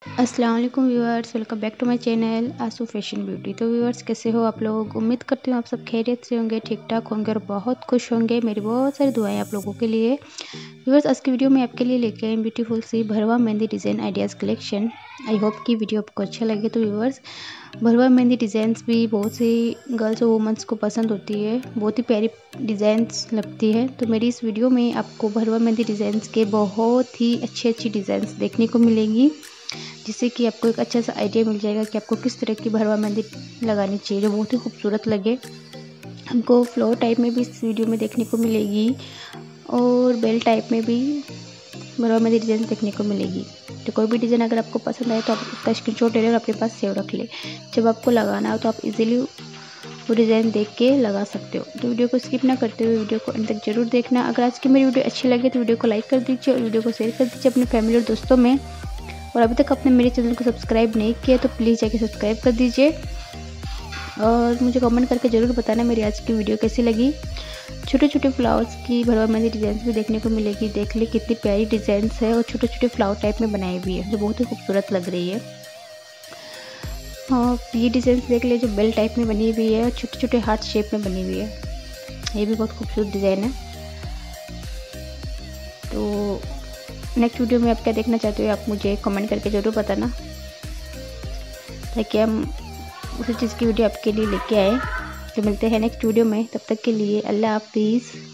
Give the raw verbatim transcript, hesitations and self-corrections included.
अस्सलाम वालेकुम viewers, welcome back to my channel Aasu fashion beauty. तो व्यूअर्स, कैसे हो आप लोग? उम्मीद करती हूँ आप सब खैरियत से होंगे, ठीक ठाक होंगे और बहुत खुश होंगे। मेरी बहुत सारी दुआएं आप लोगों के लिए। व्यूअर्स, आज की वीडियो में आपके लिए लेके आई ब्यूटीफुल सी भरवा mehndi design ideas collection. I hope कि वीडियो आपको अच्छा लगे। तो व्यूअर्स, भरवा मेहंदी डिज़ाइंस भी बहुत सी गर्ल्स और वुमेंस को पसंद होती है, बहुत ही प्यारी डिज़ाइंस लगती है। तो मेरी इस वीडियो में आपको भरवा मेहंदी डिज़ाइंस के बहुत ही अच्छी अच्छी डिज़ाइंस देखने को मिलेंगी, जिससे कि आपको एक अच्छा सा आइडिया मिल जाएगा कि आपको किस तरह की भरवा मेहंदी लगानी चाहिए जो बहुत ही खूबसूरत लगे। हमको फ्लोर टाइप में भी इस वीडियो में देखने को मिलेगी और बेल टाइप में भी भरवा मेहंदी डिज़ाइन देखने को मिलेगी। तो कोई भी डिज़ाइन अगर आपको पसंद आए तो आप उसका स्क्रीनशॉट ले लें और अपने पास सेव रख लें। जब आपको लगाना हो तो आप इजीली वो डिज़ाइन देख के लगा सकते हो। तो वीडियो को स्किप ना करते हुए वीडियो को अंत तक जरूर देखना। अगर आज की मेरी वीडियो अच्छी लगे तो वीडियो को लाइक कर दीजिए और वीडियो को शेयर कर दीजिए अपने फैमिली और दोस्तों में। और अभी तक आपने मेरे चैनल को सब्सक्राइब नहीं किया तो प्लीज़ जाके सब्सक्राइब कर दीजिए और मुझे कमेंट करके ज़रूर बताना मेरी आज की वीडियो कैसी लगी। छोटे छोटे फ्लावर्स की भरवा मेहंदी डिज़ाइन भी देखने को मिलेगी। देख ले कितनी प्यारी डिज़ाइन है और छोटे छोटे फ्लावर टाइप में बनाई हुई है जो बहुत ही खूबसूरत लग रही है। और ये डिज़ाइन देख ले जो बेल टाइप में बनी हुई है और छोटे छोटे हार्ट शेप में बनी हुई है। ये भी बहुत खूबसूरत डिज़ाइन है। तो नेक्स्ट वीडियो में आप क्या देखना चाहते हो आप मुझे कमेंट करके ज़रूर बताना, ताकि हम उसी चीज़ की वीडियो आपके लिए लेके आए। तो मिलते हैं नेक्स्ट वीडियो में, तब तक के लिए अल्लाह हाफिज़।